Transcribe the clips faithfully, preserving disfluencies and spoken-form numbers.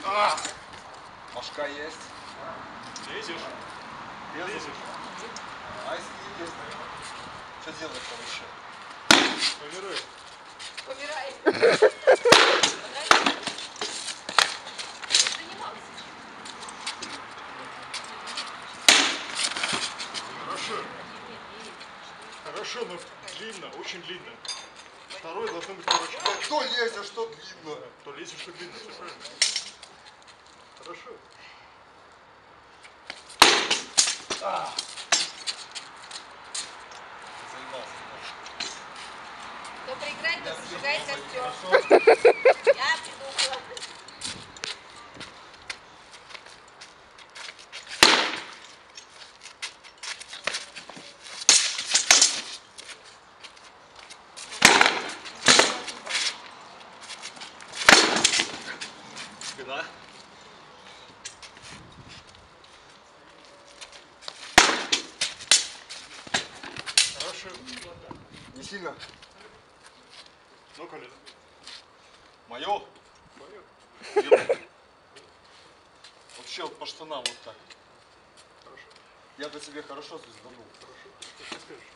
А! Башка есть. Лезешь? Лезешь? А если не лезть? Что делать там еще? Помирай. Помирай. Хорошо. Хорошо, но длинно, очень длинно. Второй должно быть короче. Кто лезет, что длинно? Кто лезет, что длинно, все правильно. Хорошо. А! Заебался. Кто проиграет, тот зажигает костер. Я придумала. Спина. Хорошо. Не сильно. Ну, колено. Мое? Твое. Вообще вот по штанам вот так. Хорошо. Я до тебе хорошо звезданул. Хорошо. Что ты скажешь?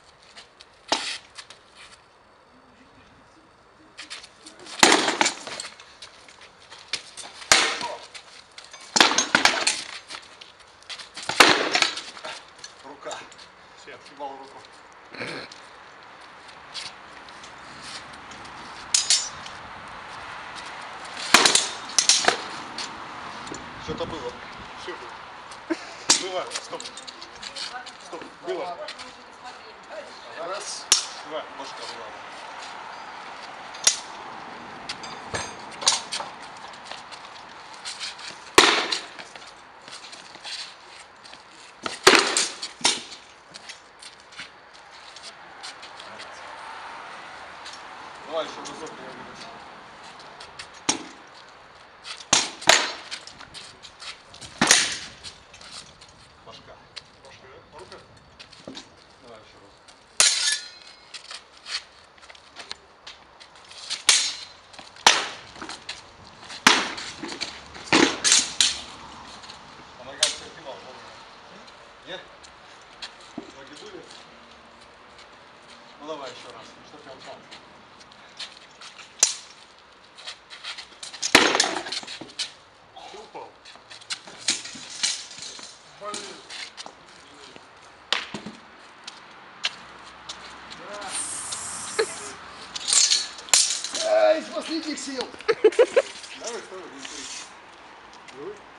Рука. Все. Съебал руку. Что-то было. Все было. Было. Стоп. Стоп. Было. Раз, два. Башка была. Давай еще разок я вылез. Башка. Башка. Рука. Давай еще раз. А нога все кивал, нет? Ноги были? Ну давай еще раз, чтоб я упал. Ты упал. Блин. Ай, из последних сил! Давай, второй, не Давай.